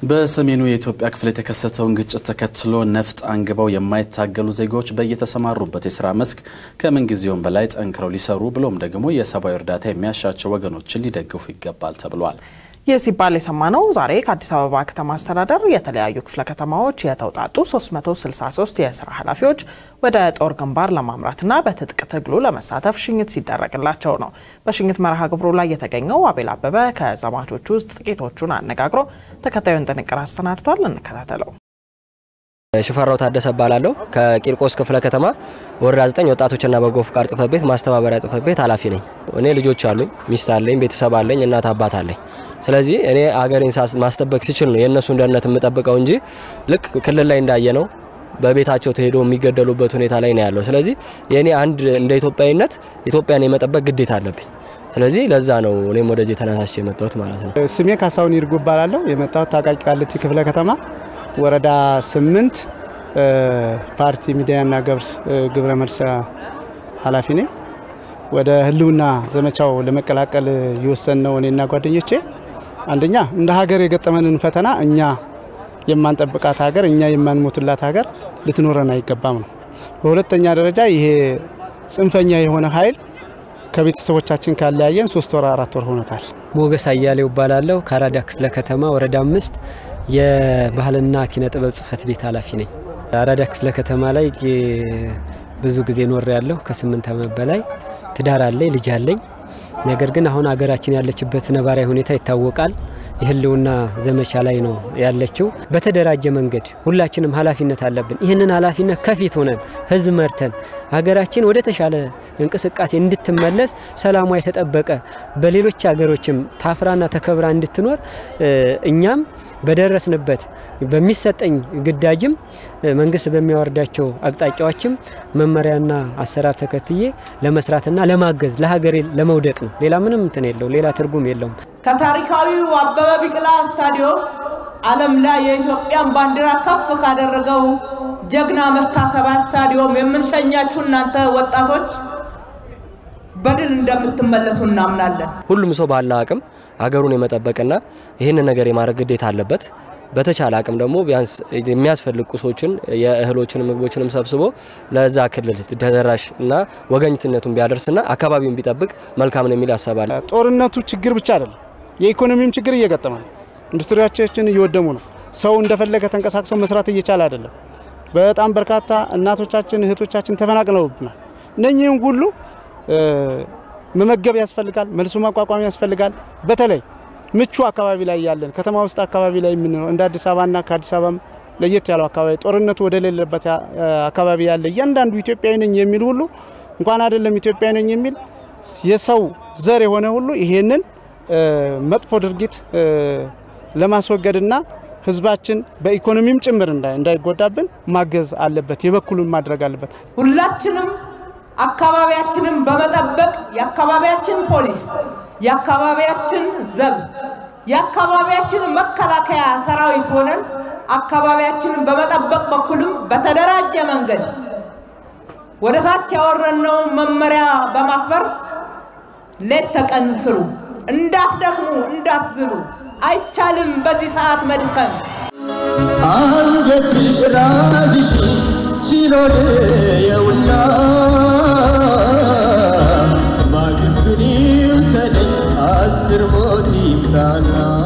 በሰሜኑ የኢትዮጵያ ክፍል የተከሰተውን ግጭት ተከትሎ ነፍጥ አንግበው የማይታገሉ ዜጎች በየተሰማሩበት የሥራ መስክ ከምን ጊዜውም በላይ ጠንክረው ሊሰሩ ብሎም ደግሞ የሰብአዊ እርዳታ የሚያሻቸው ወገኖችን ሊደግፉ ይገባል ተብሏል። የሲባል የሰማነው ዛሬ ከአዲስ አበባ ከተማ አስተዳደር የተለያዩ ክፍለ ከተማዎች የተውጣጡ 363 የሥራ ኃላፊዎች ወደ ጦር ግንባር ለማምራትና በትጥቅ ትግሉ ለመሳተፍ ሽኝት ሲደረግላቸው ነው። በሽኝት መርሃ ግብሩ ላይ የተገኘው አቤል አበበ ከዘማቾቹ ውስጥ ጥቂቶቹን አነጋግሮ ተከታዩን ጥንቅር አስተናድቷል። እንከታተለው። ሽፈራው ታደሰ ባላለው ከቂርቆስ ክፍለ ከተማ ወረዳ 9 ወጣቶችና በጎ ፍቃድ ጽፈት ቤት ማስተባበሪያ ጽፈት ቤት ኃላፊ ነኝ። እኔ ልጆች አሉኝ፣ ሚስት አለኝ፣ ቤተሰብ አለኝ፣ እናት አባት አለኝ። ስለዚህ እኔ አገሬን ማስጠበቅ ሲችል ነው የነሱን ደህንነት የምጠብቀው እንጂ ልክ ክልል ላይ እንዳየነው በቤታቸው ተሄዶ የሚገደሉበት ሁኔታ ላይ ነው ያለው። ስለዚህ የኔ አንድ እንደ ኢትዮጵያዊነት ኢትዮጵያን የመጠበቅ ግዴታ አለብኝ። ስለዚህ ለዛ ነው እኔም ወደዚህ ተነሳስቼ የመጣሁት ማለት ነው። ስሜ ካሳውን ይርጉ ባላለው የመጣሁት ታቃቂ ቃሊቲ ክፍለ ከተማ ወረዳ 8 ፓርቲ ሚዲያና ግብረ መልስ ኃላፊ ነኝ። ወደ ህልውና ዘመቻው ለመቀላቀል ይወሰነው እኔና ጓደኞቼ አንደኛ እንደ ሀገር የገጠመንን ፈተና እኛ የማንጠብቃት ሀገር እኛ የማንሞትላት ሀገር ልትኖረን አይገባም ነው። በሁለተኛ ደረጃ ይሄ ጽንፈኛ የሆነ ኃይል ከቤተሰቦቻችን ካለያየን 3 ወር 4 ወር ሆኖታል። ሞገስ አያሌው ባላለው ከአራዳ ክፍለ ከተማ ወረዳ 5 የባህልና ኪነ ጥበብ ጽፈት ቤት ኃላፊ ነኝ። አራዳ ክፍለ ከተማ ላይ ብዙ ጊዜ ኖር ያለው ከ8 ዓመት በላይ ትዳር አለኝ፣ ልጅ አለኝ። ነገር ግን አሁን ሀገራችን ያለችበት ነባራዊ ሁኔታ ይታወቃል። የህልውና ዘመቻ ላይ ነው ያለችው። በተደራጀ መንገድ ሁላችንም ኃላፊነት አለብን። ይሄንን ኃላፊነት ከፊት ሆነን ህዝብ መርተን ሀገራችን ወደ ተሻለ እንቅስቃሴ እንድትመለስ ሰላሟ የተጠበቀ በሌሎች ሀገሮችም ታፍራና ተከብራ እንድትኖር እኛም በደረስንበት በሚሰጠኝ ግዳጅም መንግስት በሚያወርዳቸው አቅጣጫዎችም መመሪያና አሰራር ተከትዬ ለመስራትና ለማገዝ ለሀገሬ ለመውደቅ ነው። ሌላ ምንም እንትን የለው፣ ሌላ ትርጉም የለውም። ከታሪካዊው አበበ ቢቅላ ስታዲየም ዓለም ላይ የኢትዮጵያን ባንዲራ ከፍ ካደረገው ጀግና መታሰቢያ ስታዲየም የምንሸኛችሁ እናንተ ወጣቶች በድል እንደምትመለሱ እናምናለን። ሁሉም ሰው ባለ አቅም ሀገሩን የመጠበቅና ይሄንን ነገር የማድረግ ግዴታ አለበት። በተቻለ አቅም ደግሞ ቢያንስ የሚያስፈልጉ ቁሶችን የእህሎችን ምግቦችንም ሰብስቦ ለዛ ክልል ተደራሽና ወገኝትነቱን ቢያደርስና አካባቢውን ቢጠብቅ መልካም ነው የሚል ያሳባል። ጦርነቱ ችግር ብቻ አይደለም፣ የኢኮኖሚም ችግር እየገጠመ ነው። ኢንዱስትሪያችን እየወደሙ ነው። ሰው እንደፈለገ ተንቀሳቅሶ መስራት እየቻለ አይደለም። በጣም በርካታ እናቶቻችን እህቶቻችን ተፈናቅለውብናል። እነኚህን ሁሉ መመገብ ያስፈልጋል፣ መልሶ ማቋቋም ያስፈልጋል። በተለይ ምቹ አካባቢ ላይ ያለን ከተማ ውስጥ አካባቢ ላይ ምን እንደ አዲስ አበባና ከአዲስ አበባም ለየት ያለው አካባቢ ጦርነቱ ወደ ሌለበት አካባቢ ያለ እያንዳንዱ ኢትዮጵያዊ ነኝ የሚል ሁሉ እንኳን አይደለም ኢትዮጵያዊ ነኝ የሚል የሰው ዘር የሆነ ሁሉ ይሄንን መጥፎ ድርጊት ለማስወገድና ህዝባችን በኢኮኖሚም ጭምር እንዳይጎዳብን ማገዝ አለበት፣ የበኩሉን ማድረግ አለበት። ሁላችንም አካባቢያችንን በመጠበቅ የአካባቢያችን ፖሊስ፣ የአካባቢያችን ዘብ፣ የአካባቢያችን መከላከያ ሰራዊት ሆነን አካባቢያችንን በመጠበቅ በኩልም በተደራጀ መንገድ ወደ ታች ያወረነው መመሪያ በማክበር ሌት ተቀን ስሩ። እንዳትደክሙ፣ እንዳትዝሉ። አይቻልም በዚህ ሰዓት መድከም። አንገትሽ ራስሽ ችሎል የውና ማግስቱን ይውሰደኝ 10 ሞት ይምጣና